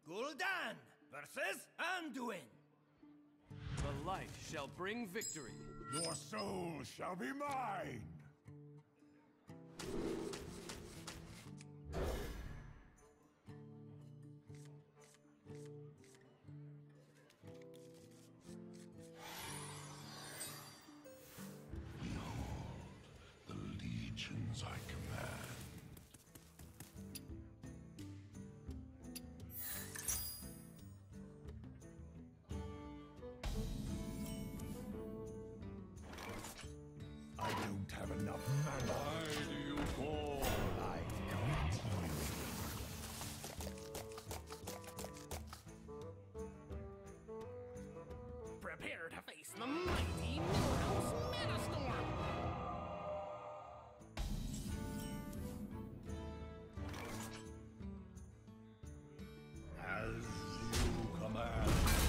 Gul'dan versus Anduin. The light shall bring victory. Your soul shall be mine! Behold, the legions I command. I don't have enough mana. Why do you call? I greet you. Prepare to face the mighty Millhouse Metastorm! As you command.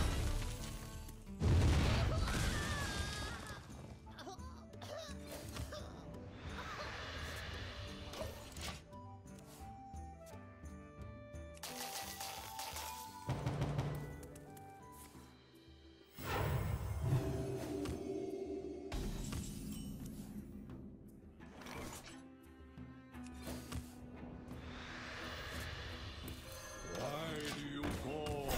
Why do you call?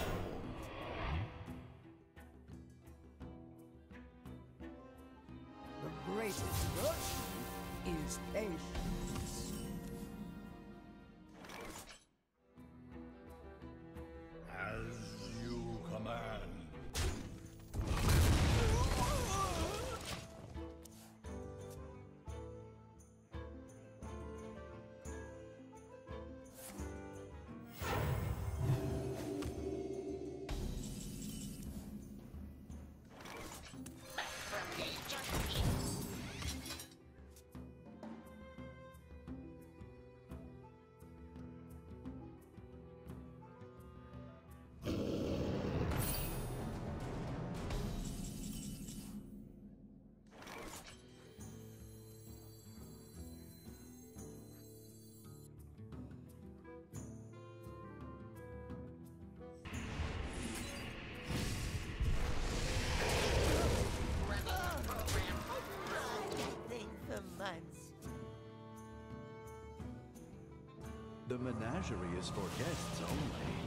The greatest virtue is patience. As you command. The menagerie is for guests only.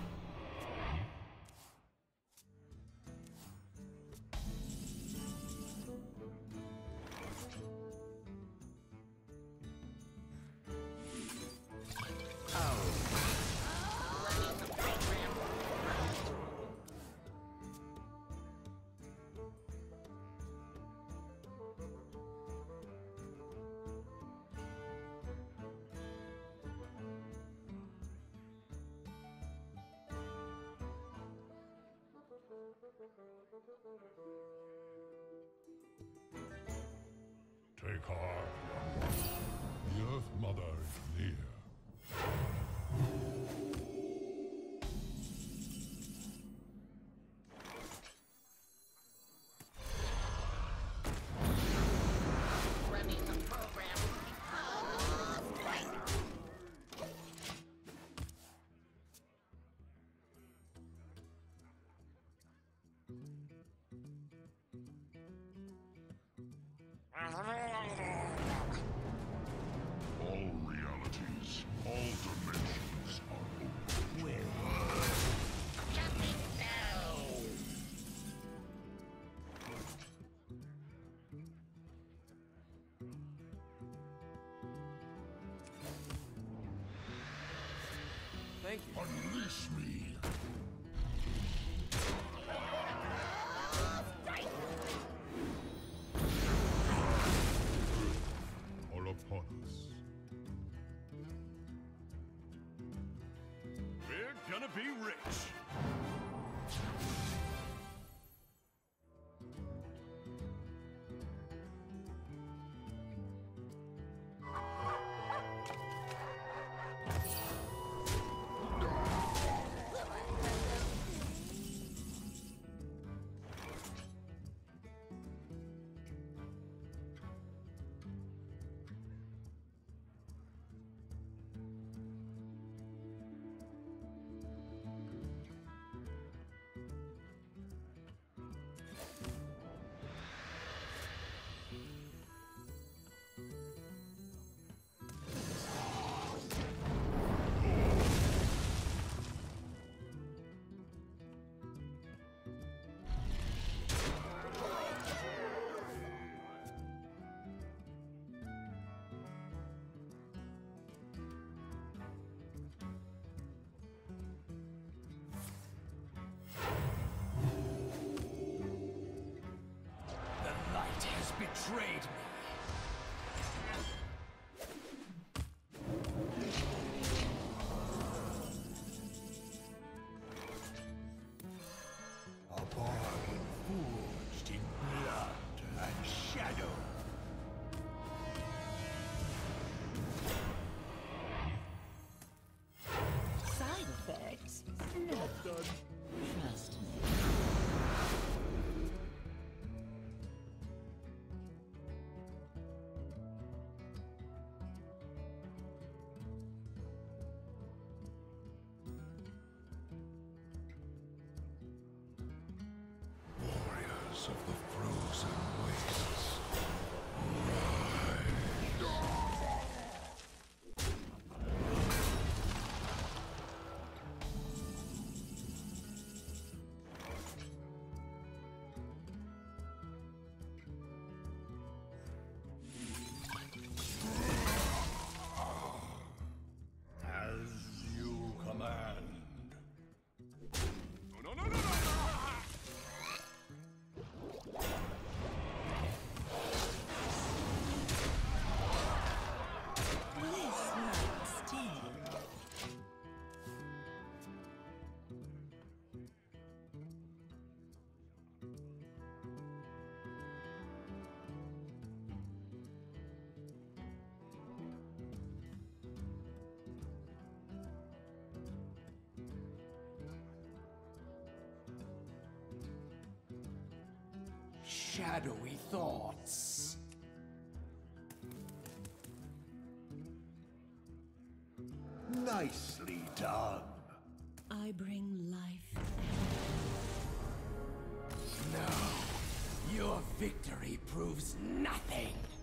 Take heart, young one. The Earth Mother is near. Running the program. All realities, all dimensions are open. Where? Jumping down! Thank you. Unleash me! Are upon us. We're gonna be rich. betrayed me. A bargain forged in blood and shadow. Side effects? No. Trust me. Warriors of the frozen wastes. As you command. No, no, no, no, no! This like steel. Shadowy thoughts. Nicely done. I bring life. No, your victory proves nothing.